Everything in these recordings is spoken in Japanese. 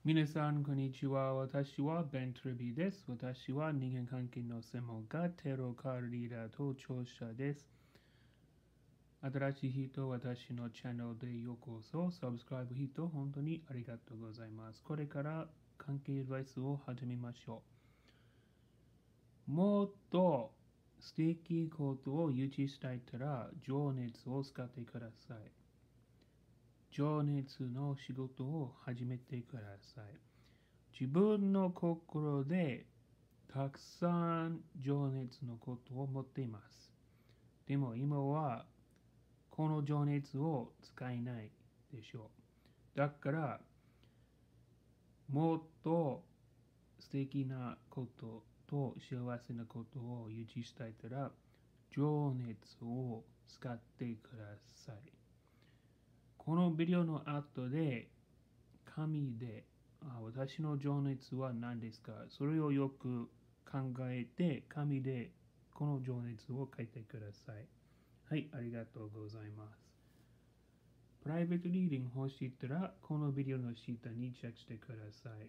皆さん、こんにちは。私はベントレビです。私は人間関係の専門家、テロカーリーダーと聴者です。新しい人、私のチャンネルでようこそ。サブスクライブ人、本当にありがとうございます。これから関係アドバイスを始めましょう。もっと素敵ことを誘致したいたら、情熱を使ってください。情熱の仕事を始めてください。自分の心でたくさん情熱のことを持っています。でも今はこの情熱を使えないでしょう。だからもっと素敵なことと幸せなことを誘致したいたら情熱を使ってください。このビデオの後で紙で私の情熱は何ですか、それをよく考えて紙でこの情熱を書いてください。はい、ありがとうございます。プライベートリーディング欲しいたらこのビデオの下にチェックしてください。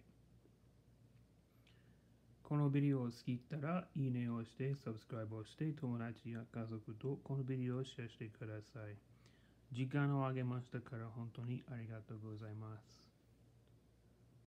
このビデオを好きだったらいいねをして、サブスクライブをして、友達や家族とこのビデオをシェアしてください。時間をあげましたから本当にありがとうございます。